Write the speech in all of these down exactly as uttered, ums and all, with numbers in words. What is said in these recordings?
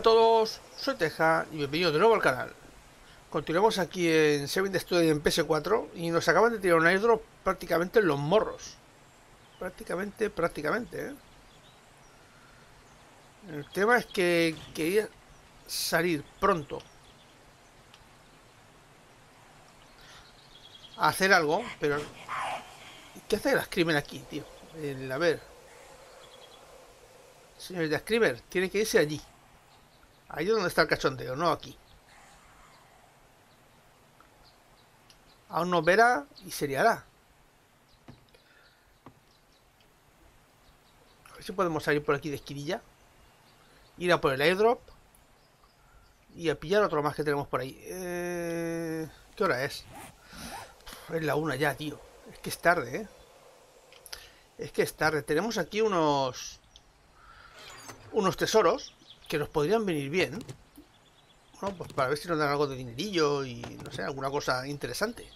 todos, soy Teja y bienvenidos de nuevo al canal. Continuamos aquí en Saving the Studio en P S cuatro y nos acaban de tirar un airdrop prácticamente en los morros. Prácticamente, prácticamente, ¿eh? El tema es que quería salir pronto a hacer algo, pero... ¿Qué hace la Screamer aquí, tío? El, a ver... Señor de Screamer, tiene que irse allí. Ahí es donde está el cachondeo, no aquí. Aún nos verá y se liará. A ver si podemos salir por aquí de esquinilla. Ir a por el airdrop. Y a pillar otro más que tenemos por ahí. Eh... ¿Qué hora es? Es la una ya, tío. Es que es tarde, ¿eh? Es que es tarde. Tenemos aquí unos... Unos tesoros que nos podrían venir bien. Bueno, pues para ver si nos dan algo de dinerillo y no sé, alguna cosa interesante.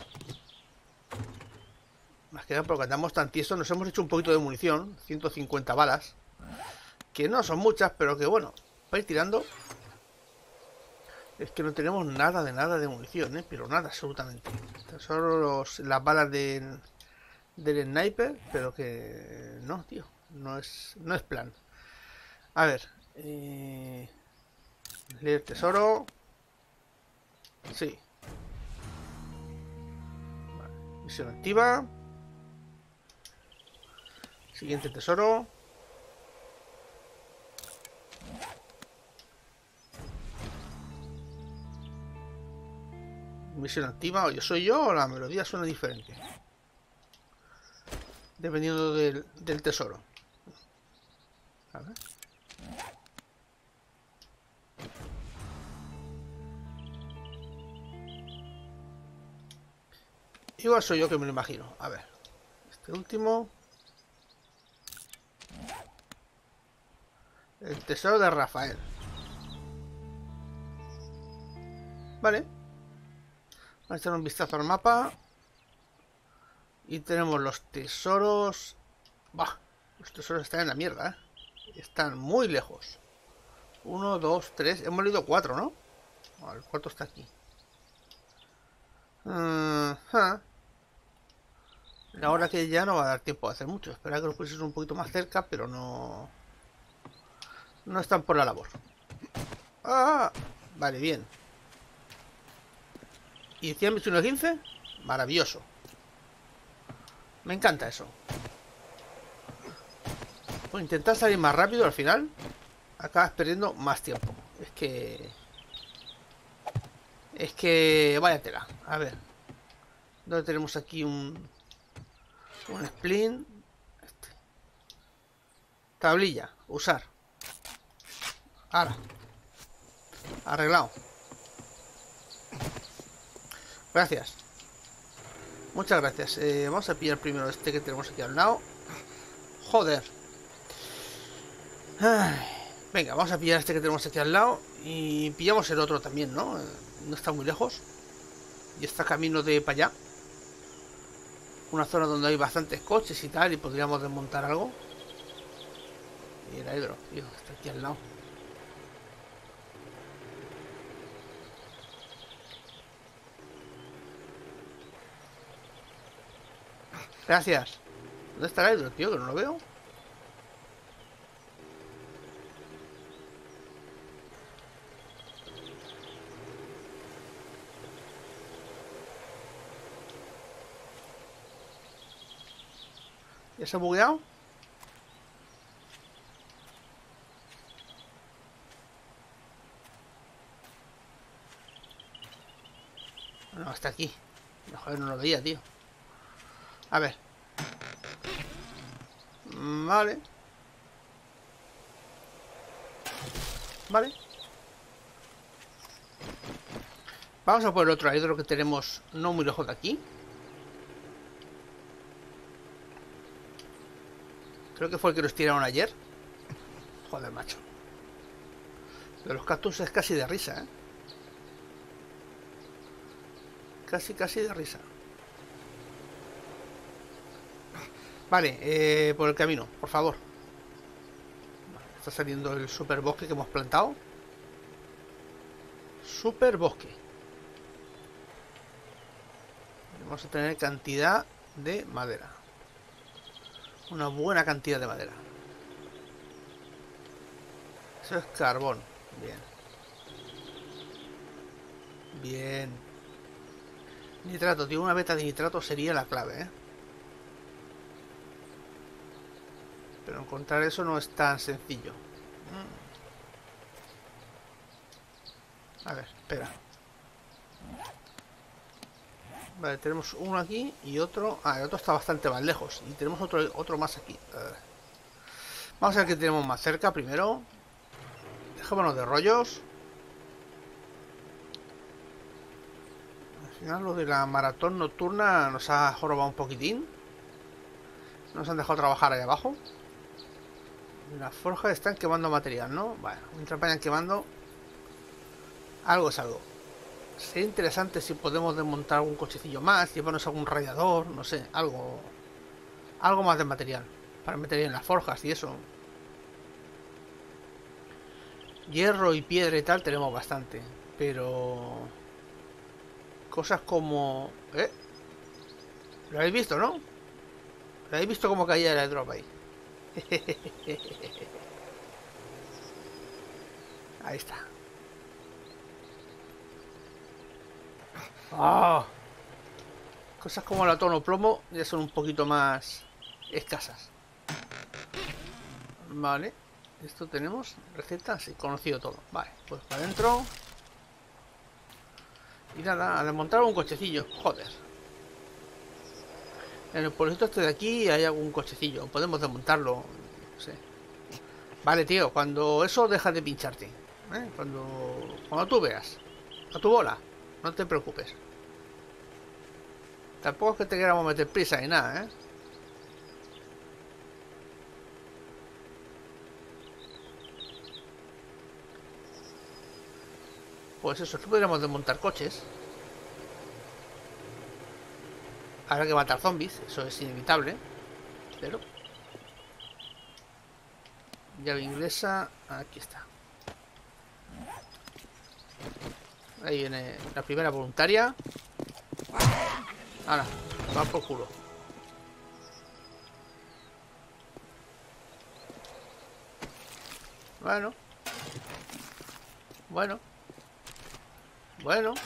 Más que nada porque andamos tan tiesos, nos hemos hecho un poquito de munición, ciento cincuenta balas. Que no son muchas, pero que bueno, para ir tirando. Es que no tenemos nada de nada de munición, ¿eh? Pero nada, absolutamente. Solo los, las balas de, del sniper, pero que no, tío. No es, no es plan. A ver. Eh... Leer tesoro. Sí. Vale. Misión activa. Siguiente tesoro. Misión activa. Oye, ¿soy yo o la melodía suena diferente? Dependiendo del, del tesoro. A ver. Igual soy yo que me lo imagino. A ver. Este último. El tesoro de Rafael. Vale. Vamos a echar un vistazo al mapa. Y tenemos los tesoros. Bah, los tesoros están en la mierda, ¿eh? Están muy lejos. Uno, dos, tres. Hemos leído cuatro, ¿no? Oh, el cuarto está aquí. Uh -huh. La hora que ya no va a dar tiempo a hacer mucho. Espera que los pusieses un poquito más cerca, pero no... No están por la labor. ¡Ah! Vale, bien. ¿Y cien veintiuno quince? Maravilloso. Me encanta eso. Pues intentar salir más rápido al final. Acabas perdiendo más tiempo. Es que... Es que... Vaya tela. A ver. ¿Dónde tenemos aquí un... Un splint? Este. Tablilla. Usar. Ahora. Arreglado. Gracias. Muchas gracias. Eh, vamos a pillar primero este que tenemos aquí al lado. Joder. Ay. Venga, vamos a pillar este que tenemos aquí al lado. Y pillamos el otro también, ¿no? No está muy lejos. Y está camino de para allá. Una zona donde hay bastantes coches y tal. Y podríamos desmontar algo. Y el airdrop, tío. Está aquí al lado. Gracias. ¿Dónde está el airdrop, tío? Que no lo veo. ¿Ya se ha bugueado? No, está aquí. Joder, no lo veía, tío. A ver. Vale. Vale. Vamos a por el otro airdrop que tenemos no muy lejos de aquí. Creo que fue el que nos tiraron ayer. Joder, macho. De los cactus es casi de risa, ¿eh? Casi, casi de risa. Vale, eh, por el camino, por favor. Vale, está saliendo el super bosque que hemos plantado. Super bosque. Vamos a tener cantidad de madera. Una buena cantidad de madera. Eso es carbón. Bien. Bien. Nitrato, tío. Una beta de nitrato sería la clave, ¿eh? Pero encontrar eso no es tan sencillo. A ver, espera. Vale, tenemos uno aquí y otro... Ah, el otro está bastante más lejos. Y tenemos otro, otro más aquí. Vamos a ver qué tenemos más cerca primero. Dejémonos de rollos. Al final lo de la maratón nocturna nos ha jorobado un poquitín. Nos han dejado trabajar ahí abajo. Las forjas están quemando material, ¿no? Bueno, mientras vayan quemando, algo es algo. Sería interesante si podemos desmontar algún cochecillo más, llevarnos algún radiador, no sé, algo. Algo más de material. Para meter en las forjas y eso. Hierro y piedra y tal tenemos bastante. Pero... cosas como... ¿Eh? ¿Lo habéis visto, no? ¿Lo habéis visto cómo caía el airdrop ahí? Ahí está. Oh. Cosas como la tono plomo ya son un poquito más escasas. Vale. Esto tenemos receta, sí, conocido todo. Vale, pues para adentro. Y nada, a desmontar un cochecillo. Joder. En el pueblito este de aquí hay algún cochecillo. Podemos desmontarlo. No sé. Vale, tío, cuando eso deja de pincharte. ¿eh? Cuando, cuando tú veas. A tu bola. No te preocupes. Tampoco es que te queramos meter prisa ni nada, ¿eh? Pues eso, que podríamos desmontar coches. Habrá que matar zombies, eso es inevitable. Pero... llave inglesa, aquí está. Ahí viene la primera voluntaria. Ahora, va por culo. Bueno. Bueno. Bueno.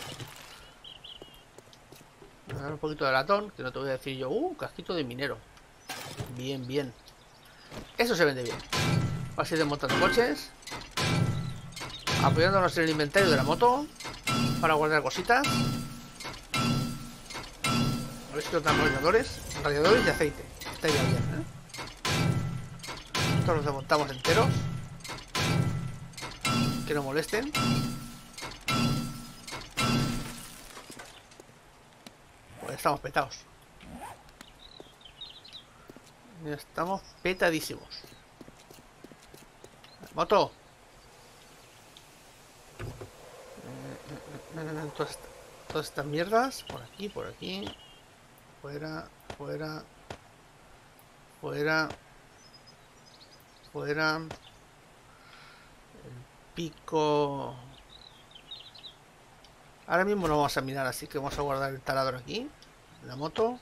Voy a dar un poquito de latón, que no te voy a decir yo. Uh, casquito de minero. Bien, bien. Eso se vende bien. Va a ir desmontando coches. Apoyándonos en el inventario de la moto. Para guardar cositas. A ver si nos dan radiadores. Radiadores de aceite. Estaría bien, ¿eh? Estos los desmontamos enteros. Que no molesten. Pues estamos petados. Ya estamos petadísimos. Moto. Todas, todas estas mierdas. Por aquí, por aquí. Fuera, fuera. Fuera. Fuera. El pico. Ahora mismo no vamos a mirar, así que vamos a guardar el taladro aquí. La moto.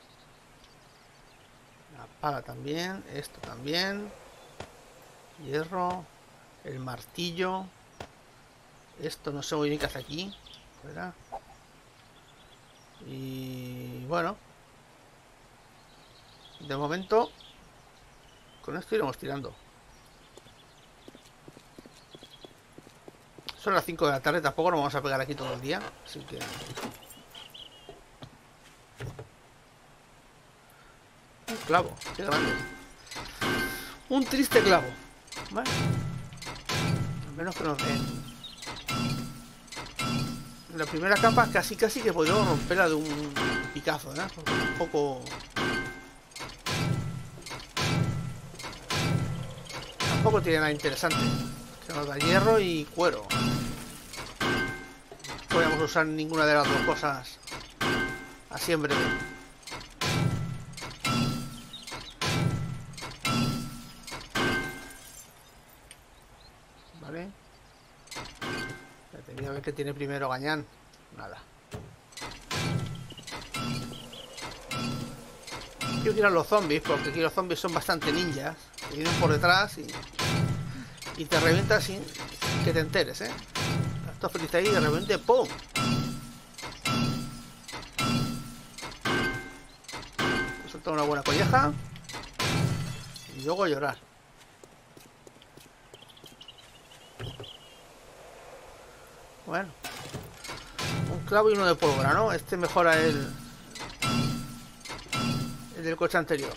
La pala también. Esto también. Hierro. El martillo. Esto no sé muy bien qué hace aquí. Fuera. Y bueno. De momento. Con esto iremos tirando. Son las cinco de la tarde. Tampoco nos vamos a pegar aquí todo el día. Así que... un clavo. Qué grande. Un triste clavo. Vale. Al menos que nos den. La primera capa casi casi que podemos romperla de un picazo, ¿eh? Porque es un poco... tampoco tiene nada interesante. Que nos da hierro y cuero. No podemos usar ninguna de las dos cosas así en breve. Vale. a ver qué tiene primero Gañán. Nada. Quiero tirar los zombies, porque aquí los zombies son bastante ninjas. Que vienen por detrás y, y te revientan sin que te enteres, ¿eh? Estás feliz ahí y de repente ¡pum! Soltar una buena colleja y luego llorar. Bueno, un clavo y uno de pólvora, ¿no? Este mejora el el del coche anterior.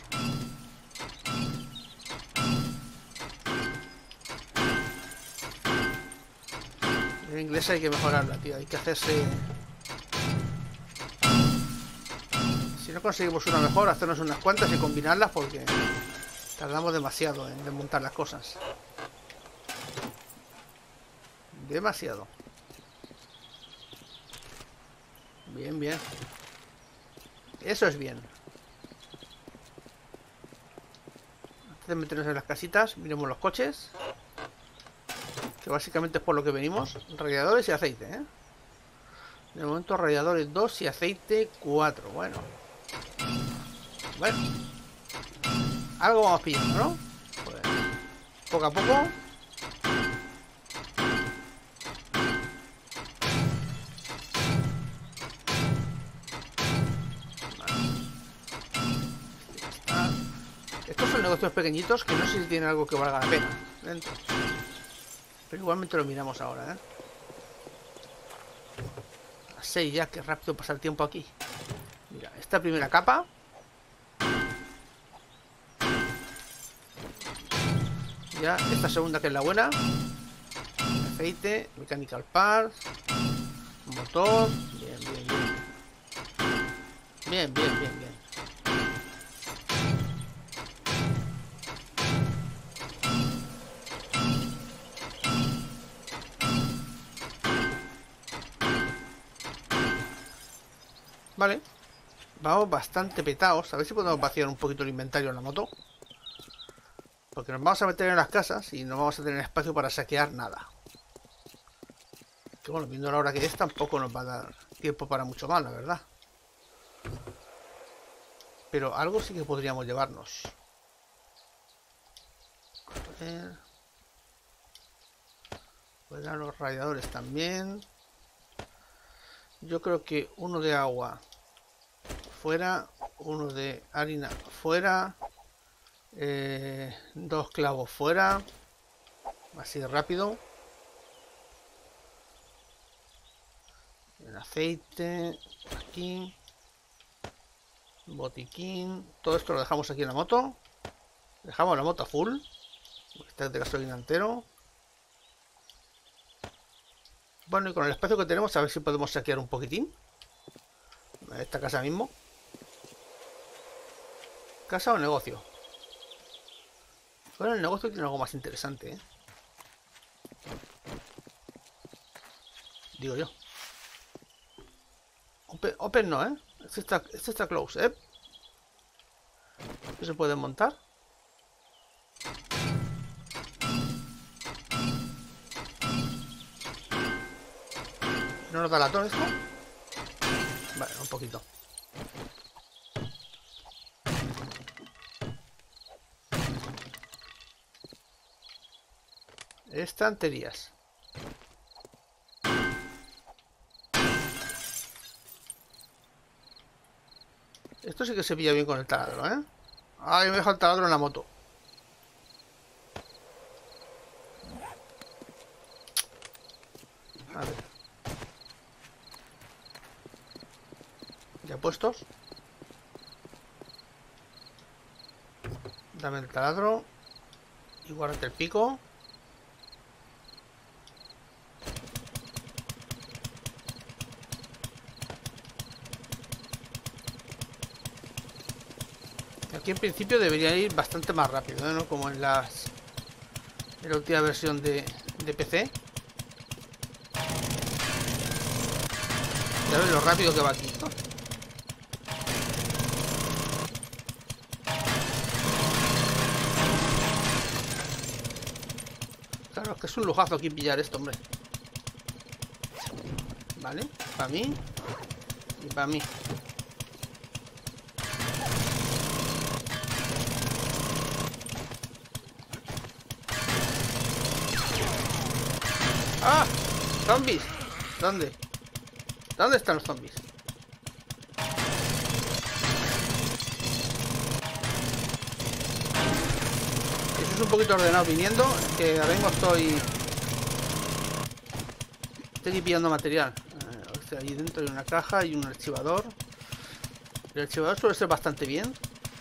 En inglés hay que mejorarla, tío. Hay que hacerse... Si no conseguimos una mejor, hacernos unas cuantas y combinarlas porque tardamos demasiado en desmontar las cosas. Demasiado. Bien, bien. Eso es bien. Antes de meternos en las casitas, miremos los coches. Que básicamente es por lo que venimos. Radiadores y aceite, ¿eh? De momento radiadores dos y aceite cuatro. Bueno. Bueno. Algo vamos pillando, ¿no? Pues, poco a poco. Estos son negocios pequeñitos que no sé si tienen algo que valga la pena dentro. Pero igualmente lo miramos ahora, ¿eh? A las seis ya, que rápido pasa el tiempo aquí. Mira, esta primera capa. Ya, esta segunda que es la buena. Aceite, mechanical parts. Motor. Bien, bien, bien. Bien, bien, bien, bien. Vale. Vamos bastante petados. A ver si podemos vaciar un poquito el inventario en la moto. Porque nos vamos a meter en las casas y no vamos a tener espacio para saquear nada. Que bueno, viendo la hora que es, tampoco nos va a dar tiempo para mucho más, la verdad. Pero algo sí que podríamos llevarnos. A ver. Fuera los radiadores también. Yo creo que uno de agua fuera, uno de harina fuera. Eh, dos clavos fuera, así de rápido. El aceite aquí, botiquín, todo esto lo dejamos aquí en la moto. Dejamos la moto a full, este es de gasolina entero. Bueno, y con el espacio que tenemos, a ver si podemos saquear un poquitín esta casa mismo. ¿Casa o negocio? Bueno, el negocio tiene algo más interesante, ¿eh? Digo yo. Open, open no, ¿eh? Este está, este está close, ¿eh? ¿Qué se puede montar? ¿No nos da latón esto? Vale, un poquito. Estanterías. Esto sí que se pilla bien con el taladro, ¿eh? Ay, me deja el taladro en la moto. A ver. Ya puestos. Dame el taladro. Y guárdate el pico. Aquí en principio debería ir bastante más rápido, ¿eh? ¿No? Como en las en la última versión de, de P C. Ya ves lo rápido que va aquí, ¿no? Claro, es que es un lujazo aquí pillar esto, hombre. Vale, para mí y para mí. ¡Ah! ¡Zombies! ¿Dónde? ¿Dónde están los zombies? Eso es un poquito ordenado viniendo. Es que ahora mismo estoy... Estoy aquí pillando material. Eh, o sea, ahí dentro hay una caja y un archivador. El archivador suele ser bastante bien.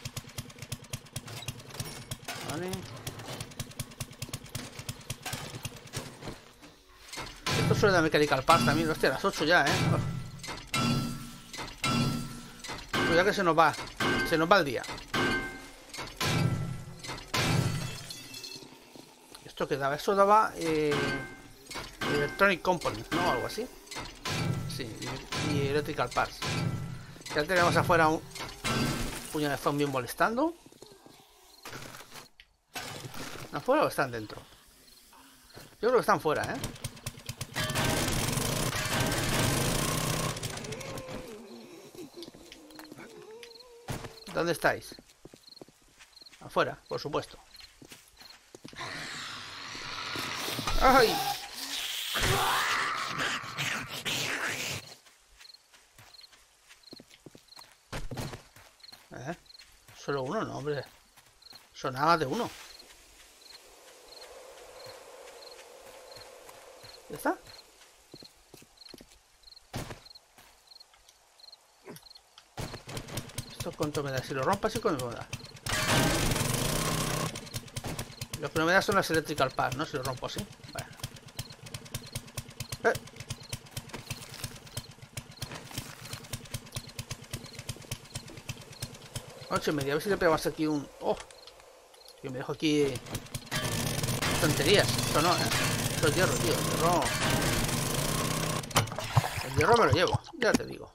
Vale. Esto suele dar Mechanical Parts también. Hostia, a las ocho ya, eh. Pues ya que se nos va. Se nos va el día. ¿Esto qué daba? Eso daba eh, Electronic Components, ¿no? Algo así. Sí, y, y Electrical Parts. Ya tenemos afuera un puño de zombies molestando. ¿Afuera o están dentro? Yo creo que están fuera, ¿eh? ¿Dónde estáis? Afuera, por supuesto. ¡Ay! ¿Eh? Solo uno, no, hombre. Sonaba más de uno. ¿Ya está? ¿Esto cuánto me da? Si lo rompas, ¿y cuánto me da? Lo que no me da son las Electrical Parts, ¿no? Si lo rompo así. Vale. Eh. Ocho y media. A ver si le pegamos aquí un... ¡Oh! Que me dejo aquí... Tonterías. Esto no, ¿eh? Esto es hierro, tío. El hierro... El hierro me lo llevo. Ya te digo.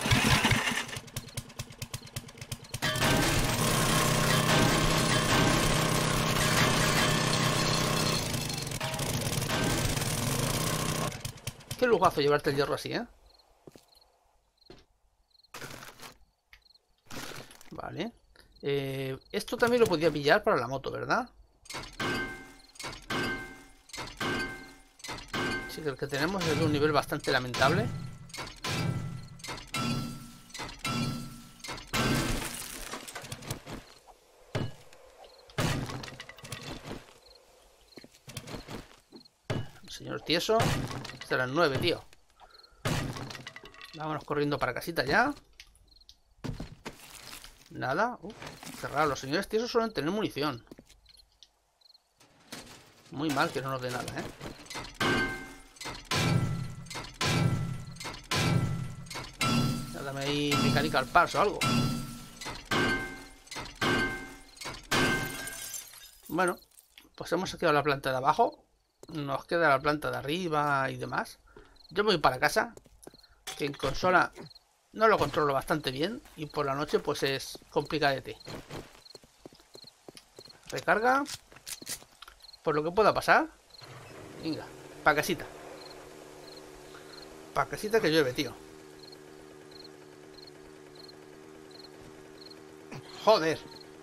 Qué lujazo llevarte el hierro así, ¿eh? Vale. Eh, esto también lo podía pillar para la moto, ¿verdad? Sí, que el que tenemos es de un nivel bastante lamentable. Señor tieso. Serán nueve, tío. Vámonos corriendo para casita ya. Nada. Uh, cerrado. Los señores tiesos suelen tener munición. Muy mal que no nos dé nada, ¿eh? Dame ahí Mechanical Parts o algo. Bueno, pues hemos quedado la planta de abajo. Nos queda la planta de arriba y demás. Yo me voy para casa, que en consola no lo controlo bastante bien y por la noche pues es complicadete. Recarga por lo que pueda pasar. Venga, pa' casita. Pa' casita que llueve, tío. Joder.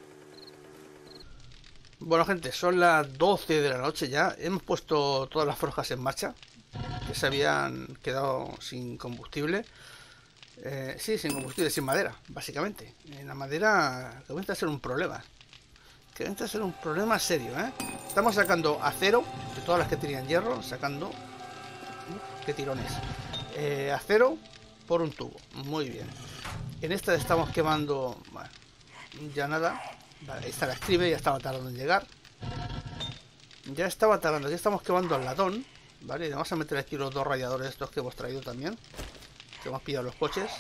Bueno, gente, son las doce de la noche ya. Hemos puesto todas las forjas en marcha, que se habían quedado sin combustible. Eh, sí, sin combustible, sin madera, básicamente. En la madera comienza a ser un problema. Comienza a ser un problema serio, ¿eh? Estamos sacando acero, de todas las que tenían hierro, sacando... Uf, qué tirones. Eh, acero por un tubo, muy bien. En esta estamos quemando... Bueno, ya nada. Vale, ahí está la escribe, ya estaba tardando en llegar. Ya estaba tardando, ya estamos quemando al latón. Vale, y vamos a meter aquí los dos radiadores estos que hemos traído también, que hemos pillado los coches.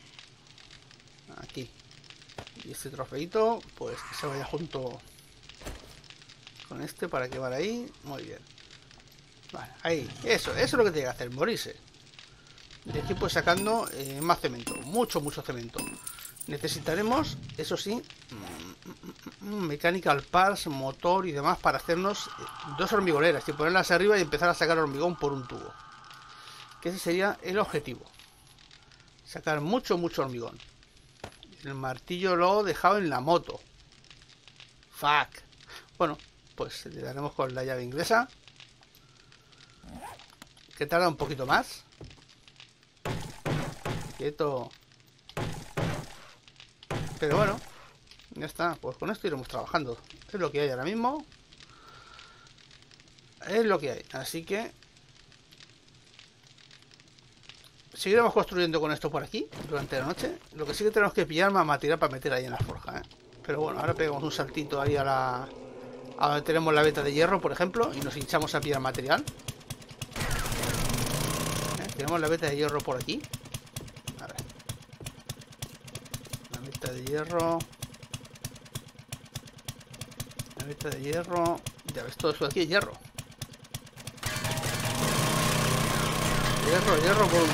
Aquí. Y este trofeito, pues que se vaya junto con este para quemar ahí. Muy bien. Vale, ahí. Eso, eso es lo que tiene que hacer, morirse. De aquí pues sacando eh, más cemento. Mucho, mucho cemento. Necesitaremos, eso sí, Mechanical Parts, motor y demás para hacernos dos hormigoneras y ponerlas arriba y empezar a sacar hormigón por un tubo. Que ese sería el objetivo. Sacar mucho, mucho hormigón. El martillo lo he dejado en la moto. Fuck. Bueno, pues le daremos con la llave inglesa. Que tarda un poquito más. Quieto. Pero bueno, ya está. Pues con esto iremos trabajando. Es lo que hay ahora mismo. Es lo que hay. Así que seguiremos construyendo con esto por aquí durante la noche. Lo que sí que tenemos que pillar más material para meter ahí en la forja, ¿eh? Pero bueno, ahora pegamos un saltito ahí a la... A donde tenemos la veta de hierro, por ejemplo, y nos hinchamos a pillar material. ¿Eh? Tenemos la veta de hierro por aquí. A ver. La veta de hierro. La veta de hierro. Ya ves, todo esto de aquí es hierro. Hierro, hierro por un...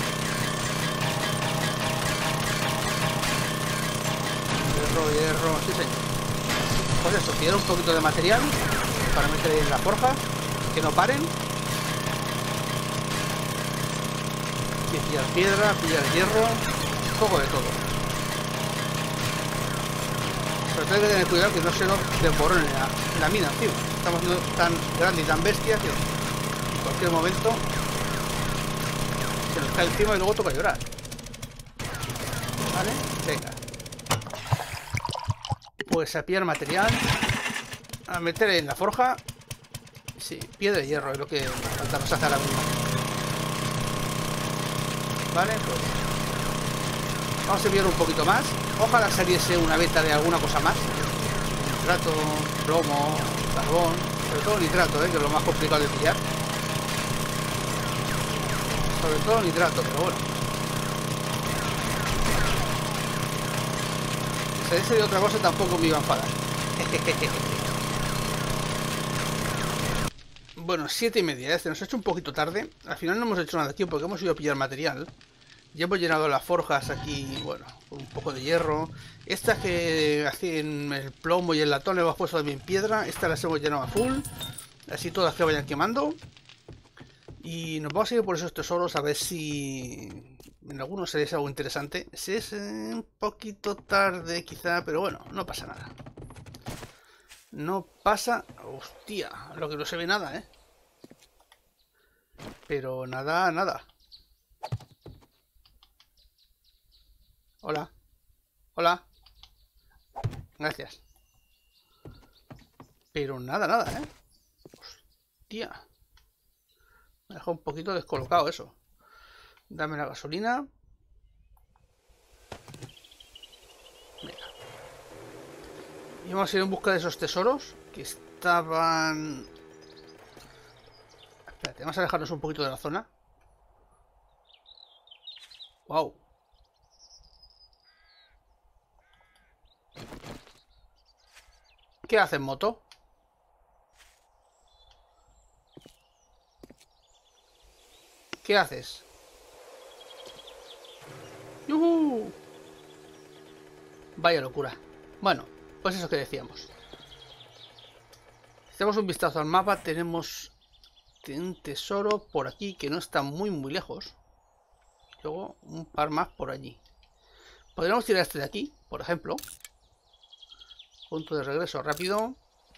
Hierro, hierro, sí señor. Pues eso, pillar un poquito de material para meter ahí en la forja, que no paren. Y pillar piedra, pillar hierro, un poco de todo. Pero tengo que tener cuidado que no se nos desborone la, la mina encima. Estamos siendo tan grande y tan bestia que en cualquier momento se nos cae encima y luego toca llorar. ¿Vale? Venga. Pues a pillar material, a meter en la forja. Sí, piedra y hierro es lo que falta nos hace ahora mismo. Vale, pues vamos a pillar un poquito más. Ojalá saliese una beta de alguna cosa más. Nitrato, plomo, carbón, sobre todo nitrato, ¿eh? Que es lo más complicado de pillar. Sobre todo nitrato, pero bueno. Si saliese de otra cosa tampoco me iba a enfadar. Bueno, siete y media, este nos ha hecho un poquito tarde. Al final no hemos hecho nada aquí porque hemos ido a pillar material. Ya hemos llenado las forjas aquí, bueno, con un poco de hierro. Estas que hacen el plomo y el latón le hemos puesto también piedra. Estas las hemos llenado a full. Así todas que vayan quemando. Y nos vamos a ir por esos tesoros a ver si en algunos se les algo interesante. Si es un poquito tarde quizá, pero bueno, no pasa nada. No pasa... Hostia, lo que no se ve nada, ¿eh? Pero nada, nada. Hola. Hola. Gracias. Pero nada, nada, ¿eh? Hostia. Me ha dejado un poquito descolocado eso. Dame la gasolina. Venga. Y vamos a ir en busca de esos tesoros que estaban... Espérate, vamos a alejarnos un poquito de la zona. Wow. ¿Qué haces, moto? ¿Qué haces? ¡Yuhu! Vaya locura. Bueno, pues eso que decíamos. Si damos un vistazo al mapa, tenemos un tesoro por aquí que no está muy muy lejos. Luego un par más por allí. Podríamos tirar este de aquí, por ejemplo. Punto de regreso rápido.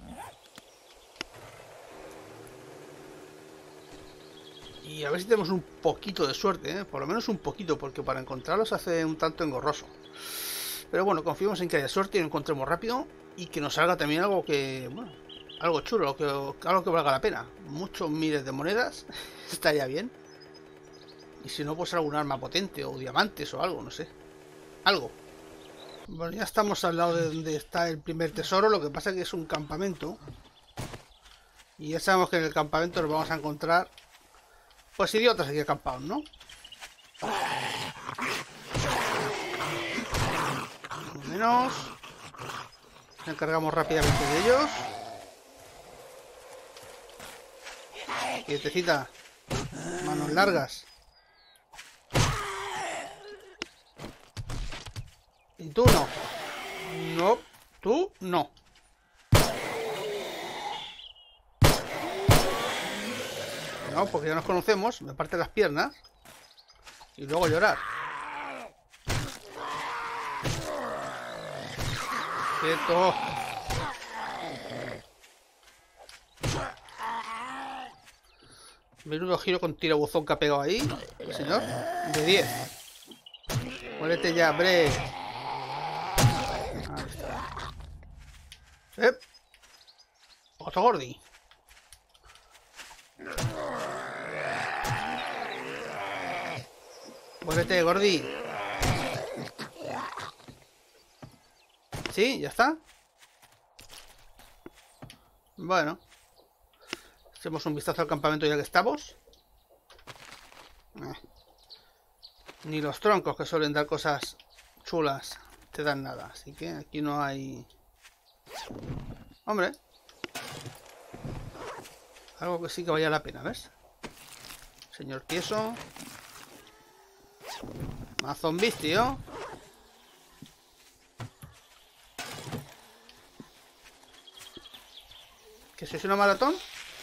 Y a ver si tenemos un poquito de suerte, ¿eh? Por lo menos un poquito, porque para encontrarlos hace un tanto engorroso. Pero bueno, confiamos en que haya suerte y lo encontremos rápido. Y que nos salga también algo que... Bueno, algo chulo, que, algo que valga la pena. Muchos miles de monedas. Estaría bien. Y si no, pues algún arma potente o diamantes o algo, no sé. Algo. Bueno, ya estamos al lado de donde está el primer tesoro. Lo que pasa es que es un campamento. Y ya sabemos que en el campamento nos vamos a encontrar... Pues idiotas aquí acampados, ¿no? Al menos. Nos encargamos rápidamente de ellos. Quietecita. Manos largas. Y tú no. No. Tú no. No, porque ya nos conocemos. Me parte las piernas. Y luego llorar. Quieto. Menudo giro con tirabuzón que ha pegado ahí, señor. De diez. Muérete ya, hombre. Ahí está. ¿Eh? Otro gordi. Muérete, gordi. ¿Sí? ¿Ya está? Bueno. Hacemos un vistazo al campamento ya que estamos. Eh. Ni los troncos, que suelen dar cosas chulas, te dan nada. Así que aquí no hay... Hombre. Algo que sí que vaya la pena, ¿ves? Señor tieso. Más zombies, tío. ¿Que sois una maratón?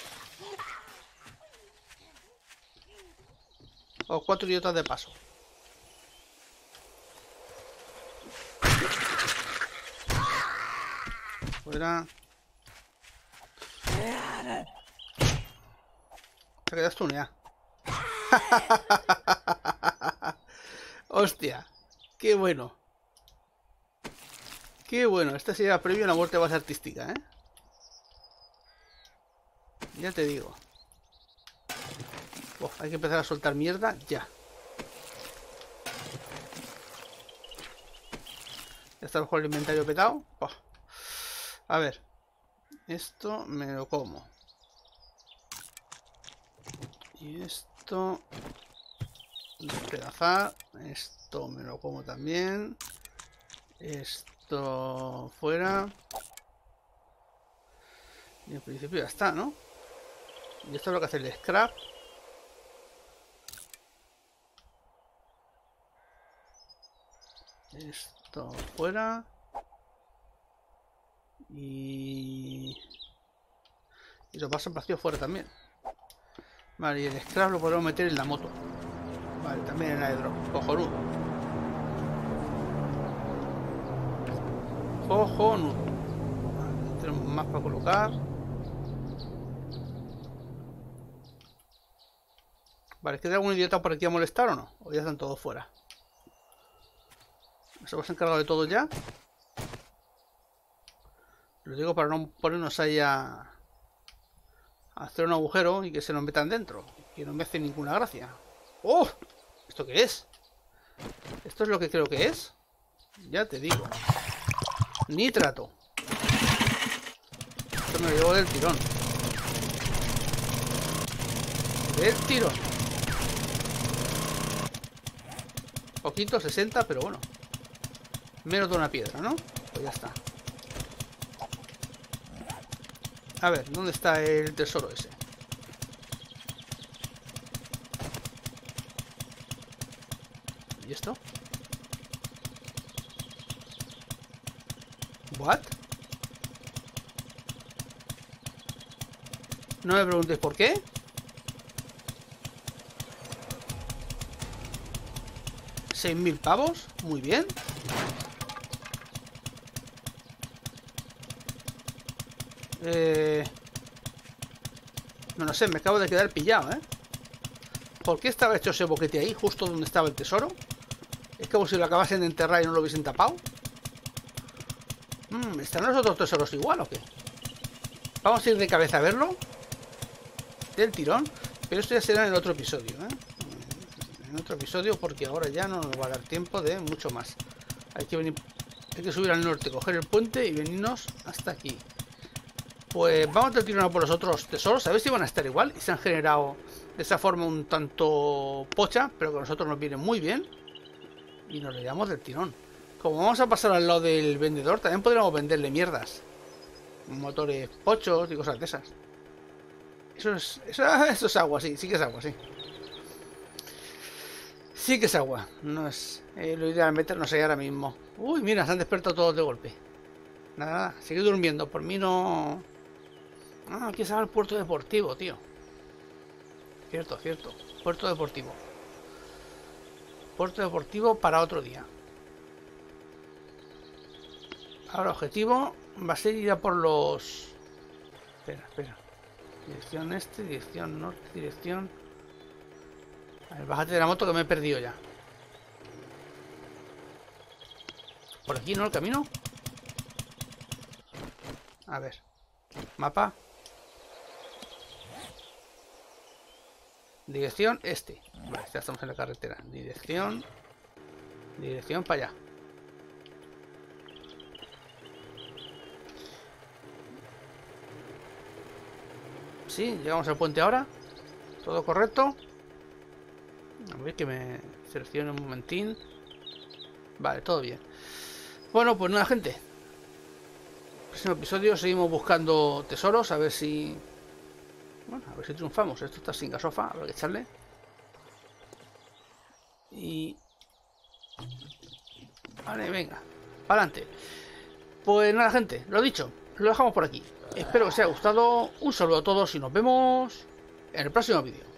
O cuatro idiotas de paso. Fuera. Te quedas tú, ya. Hostia. Qué bueno. Qué bueno. Esta sería previo a una muerte más artística, ¿eh? Ya te digo. Uf, hay que empezar a soltar mierda ya. Ya está mejor el inventario petado. Uf. A ver. Esto me lo como. Y esto... despedazar. Esto me lo como también. Esto fuera. Y en principio ya está, ¿no? Y esto es lo que hace el scrap. Esto fuera. Y... y lo pasan vacío fuera también. Vale, y el scrap lo podemos meter en la moto. Vale, también en airdrop. Cojonudo. Cojonudo. Vale, tenemos más para colocar. Vale, ¿queda algún idiota por aquí a molestar o no? O ya están todos fuera. ¿Nos hemos encargado de todo ya? Lo digo para no ponernos ahí a... a hacer un agujero y que se nos metan dentro. Que no me hace ninguna gracia. ¡Oh! ¿Esto qué es? ¿Esto es lo que creo que es? Ya te digo. Nitrato. Esto me lo llevo del tirón. Del tirón. Poquito, sesenta, pero bueno. Menos de una piedra, ¿no? Pues ya está. A ver, ¿dónde está el tesoro ese? ¿Y esto? ¿What? No me preguntéis por qué. seis mil pavos, muy bien. Eh... No lo sé, me acabo de quedar pillado, ¿eh? ¿Por qué estaba hecho ese boquete ahí, justo donde estaba el tesoro? Es como si lo acabasen de enterrar y no lo hubiesen tapado. Mm, ¿Están los otros tesoros igual o qué? Vamos a ir de cabeza a verlo. Del tirón. Pero esto ya será en el otro episodio, ¿eh? En otro episodio, porque ahora ya no nos va a dar tiempo de mucho más. Hay que venir, hay que subir al norte, coger el puente y venirnos hasta aquí. Pues vamos a tirar por los otros tesoros, a ver si van a estar igual. Y se han generado de esa forma un tanto pocha, pero que a nosotros nos viene muy bien. Y nos le llevamos del tirón. Como vamos a pasar al lado del vendedor, también podríamos venderle mierdas. Motores pochos y cosas de esas. Eso es, eso, eso es agua, sí, sí que es agua, sí. Sí que es agua, no es eh, lo ideal meternos ahí ahora mismo. Uy, mira, se han despertado todos de golpe. Nada, nada, sigue durmiendo, por mí no... Ah, aquí está el puerto deportivo, tío. Cierto, cierto, puerto deportivo. Puerto deportivo para otro día. Ahora el objetivo va a ser ir a por los... Espera, espera. Dirección este, dirección norte, dirección... A ver, bájate de la moto que me he perdido ya. ¿Por aquí no el camino? A ver. Mapa. Dirección este. Vale, ya estamos en la carretera. Dirección... Dirección para allá. Sí, llegamos al puente ahora. Todo correcto. A ver que me seleccione un momentín. Vale, todo bien. Bueno, pues nada, gente. Próximo episodio seguimos buscando tesoros. A ver si... Bueno, a ver si triunfamos. Esto está sin gasofa. Habrá que echarle. Y... Vale, venga. Para adelante. Pues nada, gente. Lo dicho. Lo dejamos por aquí. Espero que os haya gustado. Un saludo a todos y nos vemos en el próximo vídeo.